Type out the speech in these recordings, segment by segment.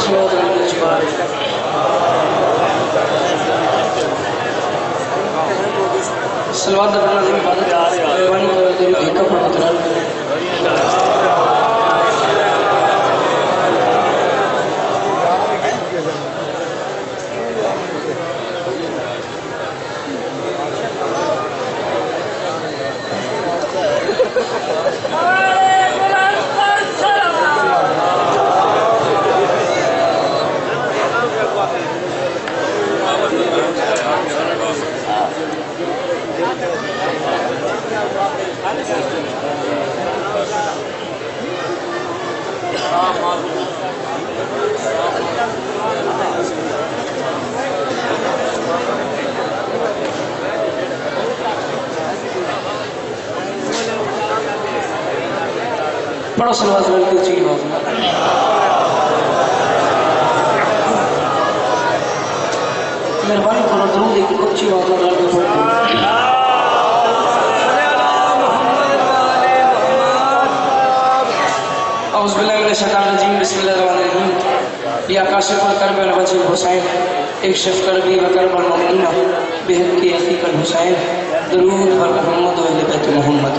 سلوات پڑھنا ضرور عبادت مہربانی کرو تیری ایک پڑھنا ترال پڑھو سلوات کی اونچی آواز میں مہربانی کرو درود ایک اونچی آواز میں ڈال کے پڑھو اعوذ باللہ من الشیطان الرجیم بسم اللہ الرحمن الرحیم یا کاشف الکرب الوجہ الحسین اکشف کربی وکرب المؤمنین بحق کی عقیق الحسین درود بر محمد و اہل بیت محمد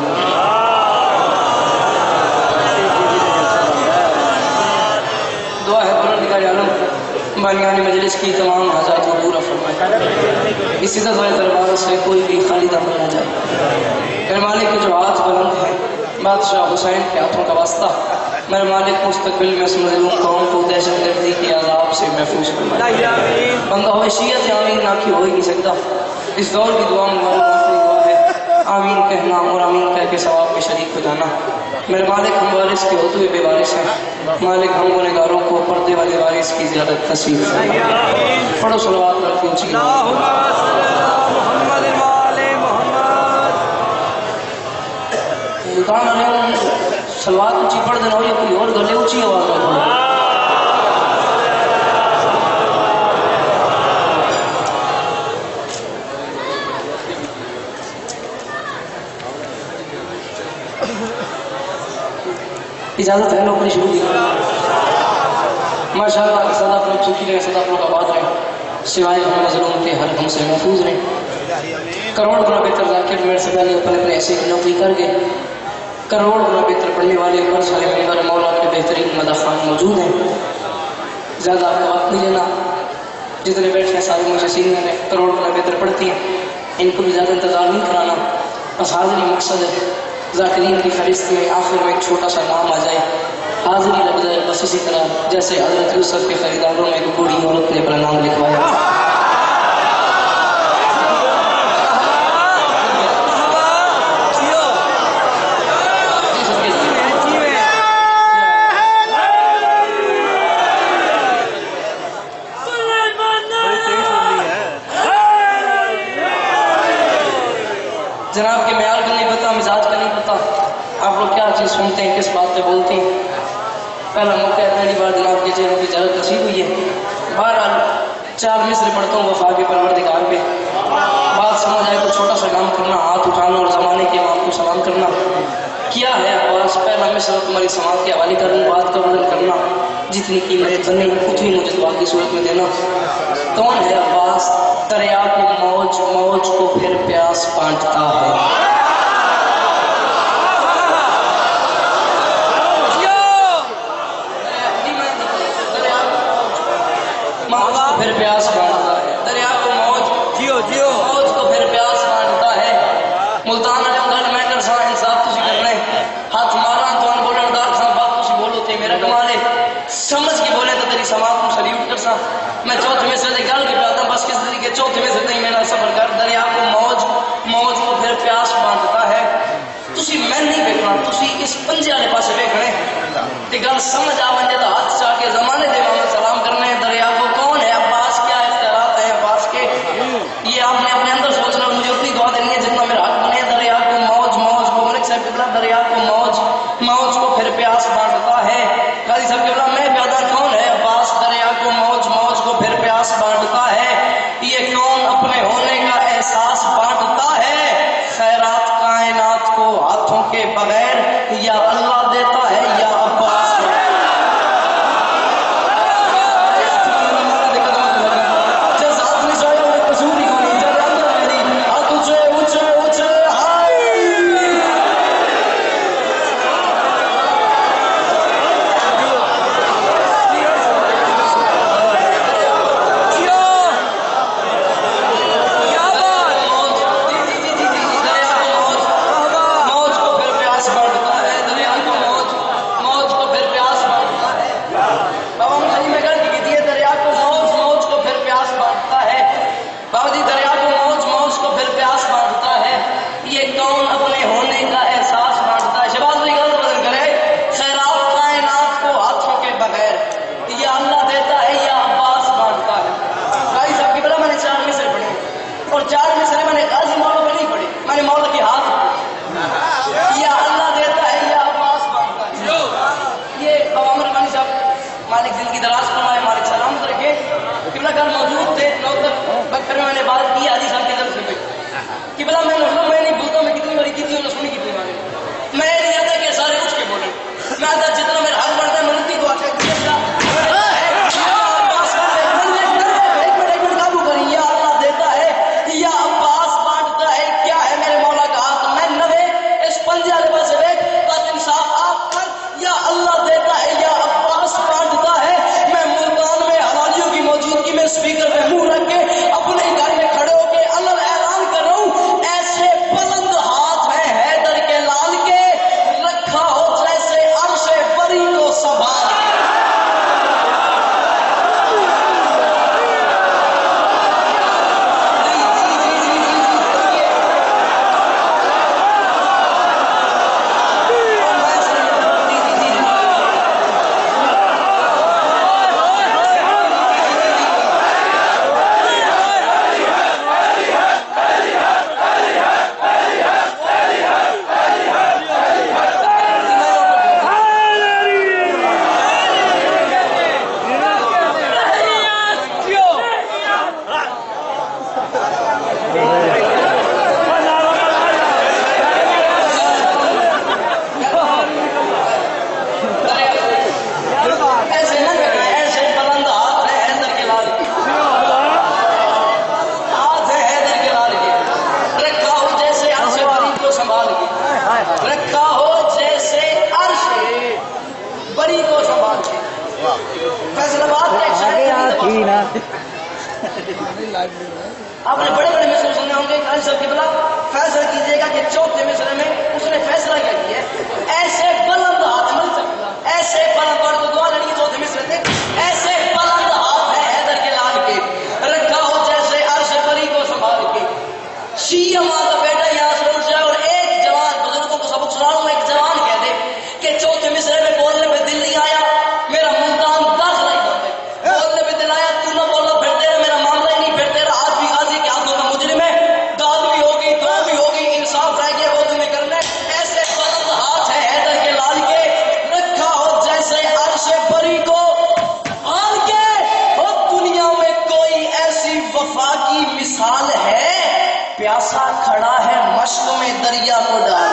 دعا ہے پروردگار عالم بانیان مجلس کی تمام حاجات کو پورا فرمائے اس عزت والے دربار سے کوئی بھی خالی دفع نہ جائے میرے مالک کے جو ہاتھ بلند ہیں بادشاہ حسین کے ہاتھوں کا واسطہ میرے مالک مستقبل میں اس مظلوم قوم کو دہشت گردی کے عذاب سے محفوظ فرمائے بندہ ہوئے شیعت آمین نہ کی ہو ہی نہیں سکتا اس دور کی دعا مبارک آخری دعا ہے آمین کہنا اور آمین کہہ کے ثواب کے شریک ہو جانا میرے مالک ہم وارث کے ہوتے ہوئے بے وارث ہیں مالک ہم گنہگاروں کو پردے والے وارث کی زیادت نصیب پڑھو صلوات رکھتی اونچی صلوات اونچی پڑھ دینا ہو یا کوئی اور گلے اونچی آواز میں پڑھو اجازت ہے نوکری شروع کی ماشاءاللہ صدا آپ لوگ سکھی رہے صدا آپ لوگ آباد رہے سوائے ہم مظلوم کے ہر ہم سے محفوظ رہے کروڑ گنا بہتر ذاکر میرے سے پہلے اپنے ایسے کی نوکری کر گئے کروڑ گنا بہتر پڑھنے والے ہر سارے ممبر مولا کے بہترین مدخان موجود ہیں زیادہ آپ کا وقت نہیں لینا جتنے بیٹھے ہیں سارے مجھے سینئر ہیں کروڑ گنا بہتر پڑھتی ہیں ان کو بھی زیادہ انتظار نہیں کرانا بس حاضری مقصد ہے ذاکرین کی فہرست میں آخر میں ایک چھوٹا سا نام آ جائے حاضری لگ جائے بس اسی طرح جیسے حضرت یوسف کے خریداروں میں ایک بوڑھی عورت نے اپنا نام لکھوایا جناب کے معیار کا نہیں پتا مزاج کا نہیں پتا آپ لوگ کیا چیز سنتے ہیں کس بات پہ بولتے ہیں پہلا موقع ہے پہلی بار جناب کے چہروں کی اجازت نصیب ہوئی ہے بہرحال 4 مصر پڑھتا ہوں وفا کے پروردگار پہ بات سمجھ آئے تو چھوٹا سا کام کرنا ہاتھ اٹھانا اور زمانے کے امام کو سلام کرنا کیا ہے عباس پہلا مصر تمہاری سماعت کے حوالے کروں بات کا بدل کرنا جتنی قیمت بنے اتنی مجھے دعا کی صورت میں دینا کون ہے عباس دریا کو موج موج کو پھر پیاس بانٹتا ہے پھر پیاس بانٹتا ہے دریا کو موج موج کو پھر پیاس بانٹتا ہے ملتان جنگل مینڈر سا انصاف تسی کرنے ہاتھ مارا تو ان بولن دار سا بات تسی بولو تے میرا کمالے سمجھ کے بولے تو تیری سماعت کو سلیوٹ کر سا میں چوتھے میں سے گل کے پاتا بس کس طریقے چوتھے میں سے نہیں میرا سفر کر دریا کو موج موج کو پھر پیاس بانٹتا ہے تسی میں نہیں دیکھنا تسی اس پنجے والے پاسے دیکھنے تے گل سمجھ آ بندے دا ہاتھ چاہ کے زمانے دے میں سلام کرنے دریا کو کون ہے عباس کیا اختیارات ہیں عباس کے یہ آپ نے اپنے اندر سوچنا مجھے اتنی دعا دینی ہے جتنا میرا حق بنے دریا کو موج موج کو ملک صاحب قبلہ دریا کو موج موج کو پھر پیاس بانٹتا ہے قاضی صاحب قبلہ میں پیدا کون ہے عباس دریا کو موج موج کو پھر پیاس بانٹتا ہے یہ کون اپنے ہونے کا احساس بانٹتا ہے خیرات کائنات کو ہاتھوں کے بغیر یا اللہ دیتا ہے یا عباس آپ نے بڑے بڑے مصرے سنے ہوں گے. قاری صاحب قبلہ فیصلہ کیجیے گا کہ چوتھے مصرے میں اس نے فیصلہ کیا کیا ہے. ایسے بلند ہاتھ مل سکتا, ایسے بلند اور دعا لڑی چوتھے مصرے تھے. ایسے بلند ہاتھ ہے حیدر کے لال کے, رکھا ہو جیسے عرش پری کو سنبھال کے. شیعہ ماں کا بیٹا یہاں سے اٹھ جائے اور ایک جوان, بزرگوں کو سبق سنا رہا ہوں, ایک جوان کہہ دے کہ چوتھے مصرے میں بولنے پہ دل نہیں آیا, میرا ملتان داخلہ ہی بند ہے. بولنے پہ دل آیا, تو نہ بولا پھر تیرا, میرا معاملہ ہی نہیں پھر تیرا. آج بھی غازی کے ہاتھوں کا مجرم ہے, داد بھی ہوگی, دعا بھی ہوگی, انصاف رہ گیا وہ تمہیں کرنا ہے. ایسے بلند ہاتھ ہے حیدر کے لال کے, رکھا ہو جیسے عرش پری کو آن کے. اور دنیا میں کوئی ایسی وفا کی مثال ہے, پیاسا کھڑا ہے مشق میں دریا کو ڈال.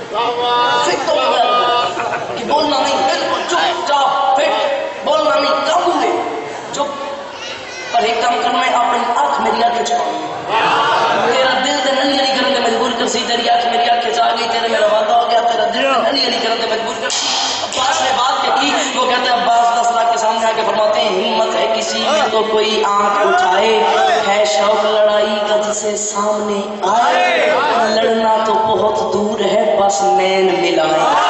فٹ تو کہ بولنا نہیں، بالکل چپ چاپ فٹ، بولنا نہیں، قابو میں چپ. پر ایک کام کرنا ہے، اپنی آنکھ میری آنکھ چھپاؤں، تیرا دل تے نلی علی کرن تے مجبور کر سی، تیری آنکھ میری آنکھ چاہ گئی، تیرے میرا وعدہ ہو گیا، تیرا دل نلی علی کرن تے مجبور کر سی. عباس نے بات کی، وہ کہتے ہیں عباس 10 لاکھ کے سامنے آ کے فرماتے ہیں ہمت ہے کسی میں تو کوئی آنکھ اٹھائے، ہے شوق لڑائی کا جسے سامنے آئے، لڑنا تو بہت دور ہے بس نین ملائے.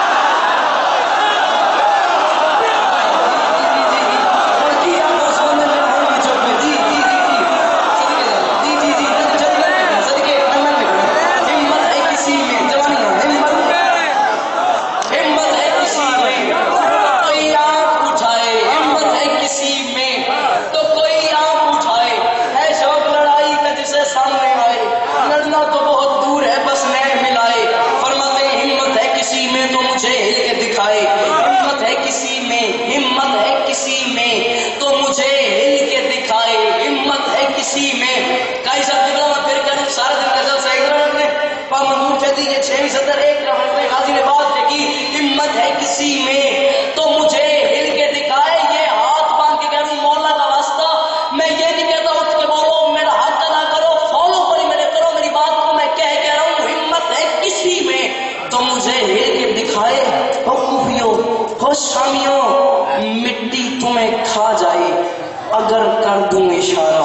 شامیوں مٹی تمہیں کھا جائے اگر کر دوں اشارہ.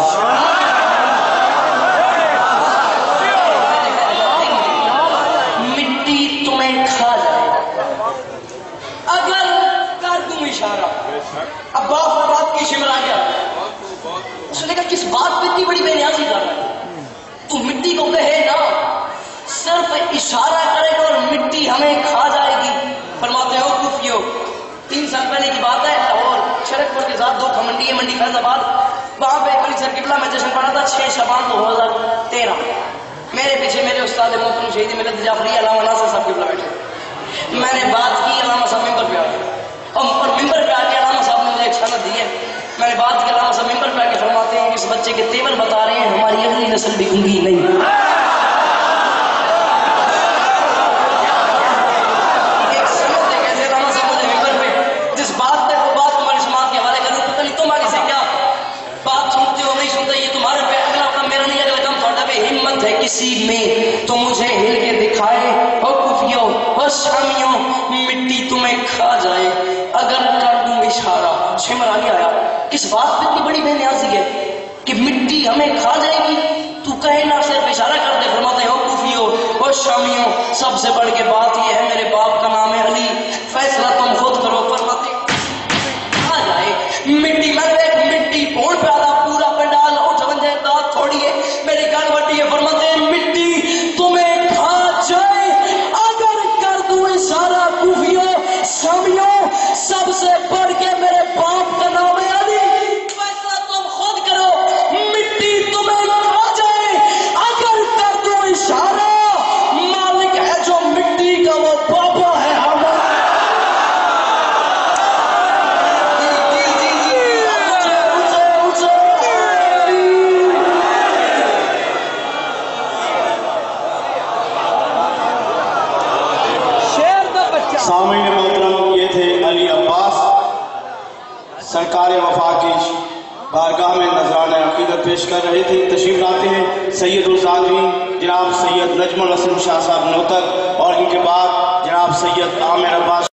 مٹی تمہیں کھا جائے اگر کر دوں اشارہ. اب بات کی شمر آ گیا، اس نے کہا کس بات پہ اتنی بڑی بے نیازی کر رہا ہے؟ تو مٹی کو کہے نا، صرف اشارہ کرے گا اور مٹی ہمیں کھا جائے گی. فرماتے ہو کوفیو، 3 سال پہلے کی بات ہے، لاہور شرک پور کے ساتھ 2 منڈی ہے، منڈی فیض آباد، وہاں پہ علی سر قبلہ میں جشن پڑھا تھا 6 شعبان 2013. میرے پیچھے میرے استاد محترم شہید ملت جعفری علامہ ناصر صاحب قبلہ بیٹھے. میں نے بات کی، علامہ صاحب ممبر پہ آ گئے، اور ممبر پہ آ کے علامہ صاحب نے مجھے ایک سند دی ہے. میں نے بات کی، علامہ صاحب ممبر پہ آ کے فرماتے ہیں اس بچے کے تیور بتا رہے ہیں ہماری اگلی نسل بھی گنگی نہیں. کسی میں تو مجھے ہل کے دکھائے، او کفیو او شامیوں مٹی تمہیں کھا جائے اگر کر دوں اشارہ. شمر آگے آیا، کس بات پہ اتنی بڑی بے نیازی ہے کہ مٹی ہمیں کھا جائے گی، تو کہے نہ صرف اشارہ کر دے. فرماتے ہیں او کفیو او شامیوں سب سے بڑھ کے بات یہ ہے میرے باپ کا نام ہے علی، فیصلہ تم خود کرو. فرماتے کھا جائے مٹی، میں ایک مٹی پھوڑ پہ آدھا پورا پنڈال اٹھ بن جائے دانت تھوڑی ہے میری گل وڈی ہے. فرماتے ہیں مٹی تمہیں کھا جائے اگر کر دوں اشارہ. کوفیو شامیوں سب سے بڑھ کے میرے باپ کا نام ہے علی، فیصلہ تم خود کرو. مٹی تمہیں کھا جائے اگر کر دوں اشارہ. مالک ہے جو مٹی کا وہ بابا ہے ہمارا. سامعین محترم، یہ تھے علی عباس، سرکار وفا کی بارگاہ میں نذرانہ عقیدت پیش کر رہے تھے. تشریف لاتے ہیں سید الزادرین جناب سید نجم الحسن شاہ صاحب نوتر، اور ان کے بعد جناب سید عامر عباس